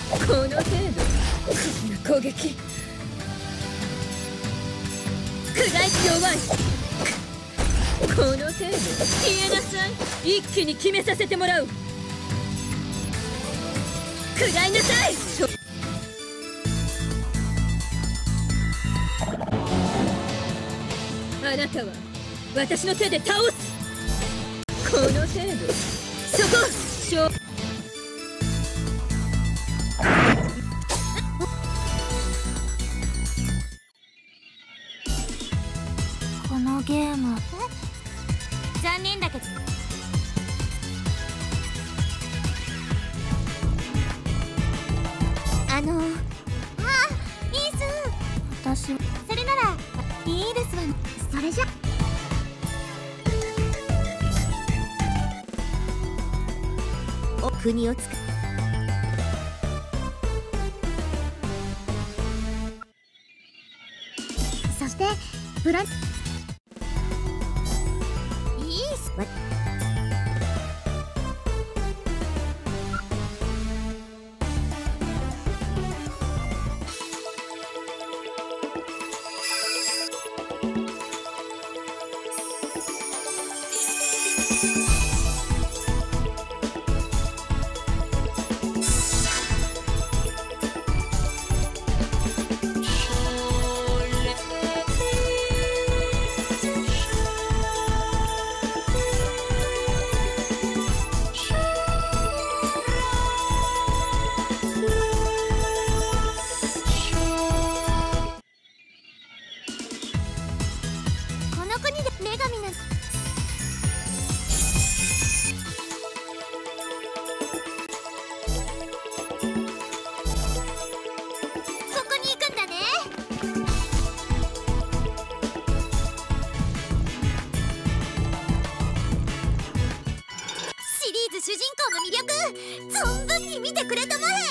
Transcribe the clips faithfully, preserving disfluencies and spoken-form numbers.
この程度こんな攻撃くらい弱い。この程度消えなさい。一気に決めさせてもらう。くらいなさい。あなたは私の手で倒す。この程度そこ勝負。 このゲーム残念だけどあのあいいっす。私それならいいですわ。それじゃお国を使う。そしてブラいいっすわ。主人公の魅力存分に見てくれたまえ。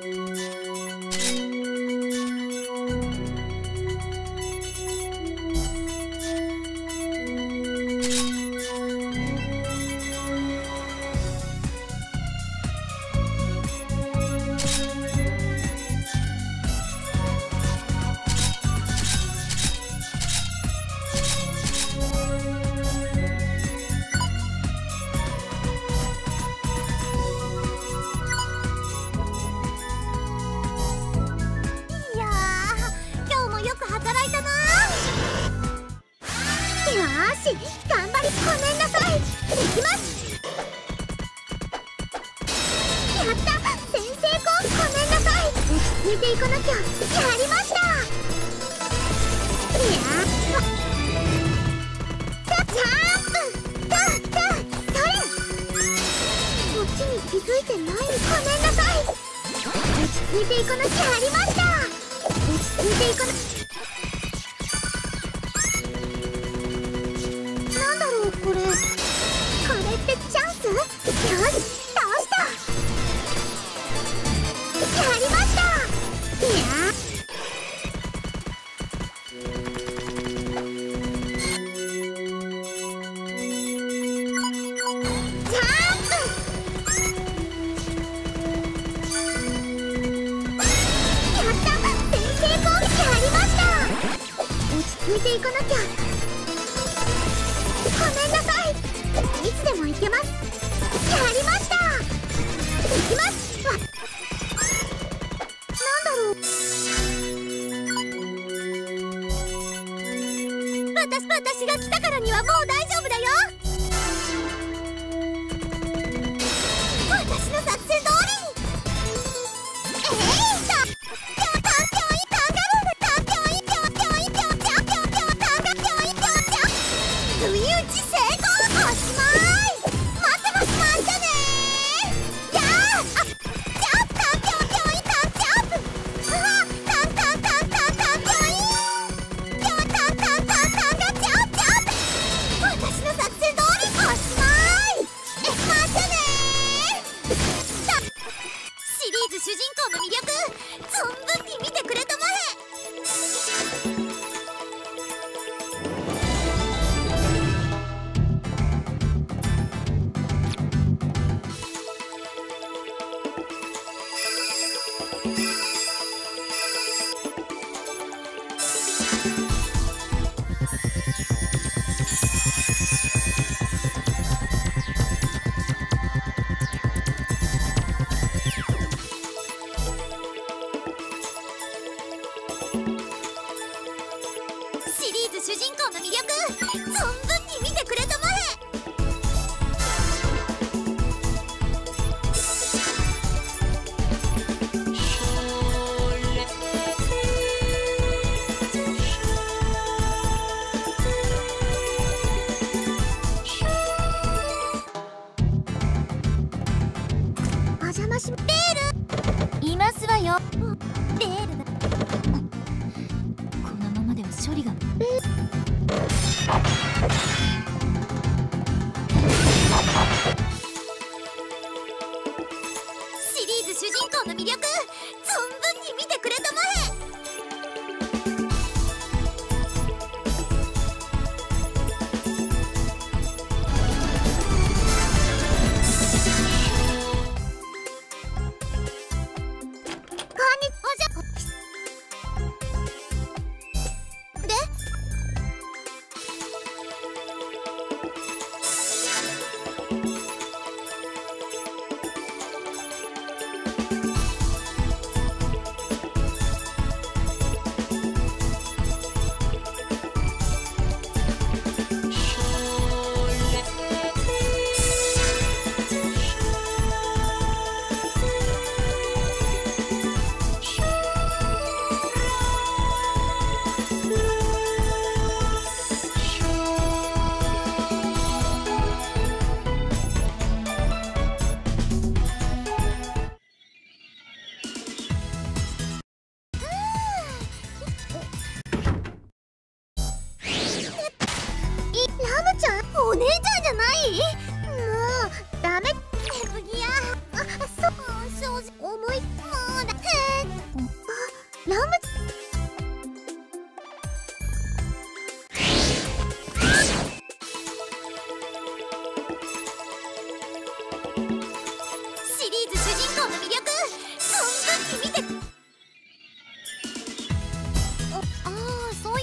頑張りごめんなさい。できます。やった先生ごごめんなさい。落ち着いていかなきゃ。やりました。いやージャンプだだそれこっちに気づいてない。ごめんなさい。落ち着いていかなきゃ。やりました。落ち着いていかなきゃ。これこれってチャンス。よし倒した。やりました。いやジャンプやった先制攻撃。やりました。落ち着いていかなきゃ。ごめんなさい。いつでも行けます。やりました。行きます。わなんだろう。私私が来たからにはもう大丈夫だよ。私の作戦通り。えいっと主人公の魅力存分に見てくれたまえ。 しベールいますわよ。ベールだ。このままでは処理がベールシリーズ主人公の魅力存分に見てくれたまえ。お姉ちゃんじゃない？もうダメ。ネプギア。あ、そう、正直重い。もうだ。へえ。あ、ラム。シリーズ主人公の魅力存分に見て。ああ、そういう。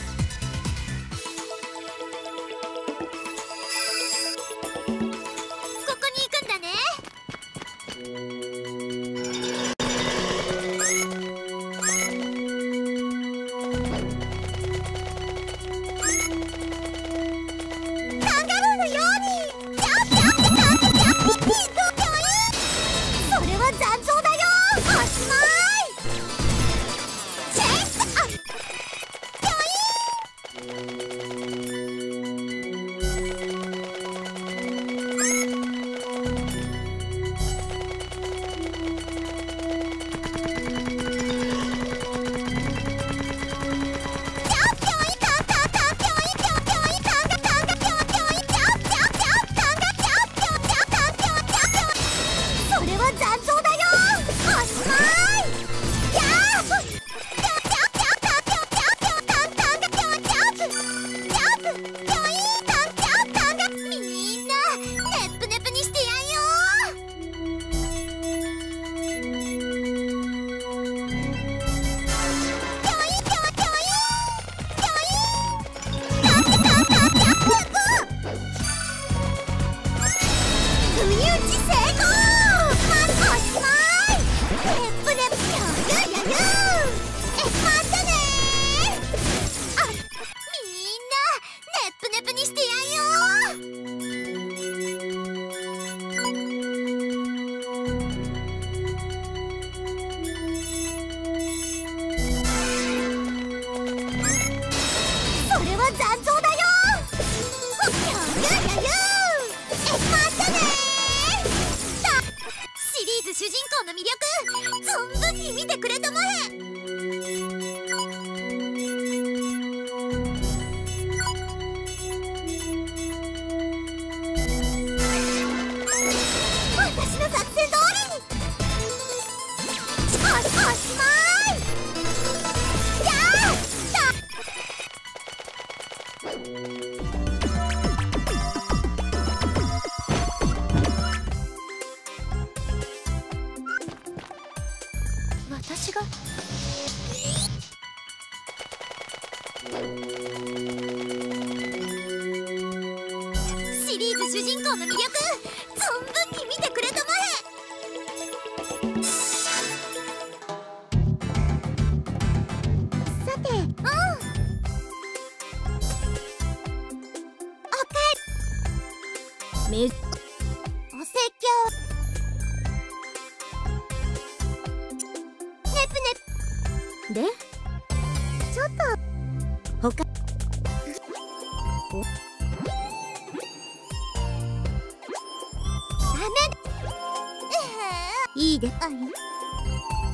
主人公の魅力存分に見てくれたまえ。私の作戦通りにおしまい。や私がシリーズ主人公の魅力存分に見てくれたまえ。さて、うん、おかえり。めお説教。でちょっとほかおダメいいであい。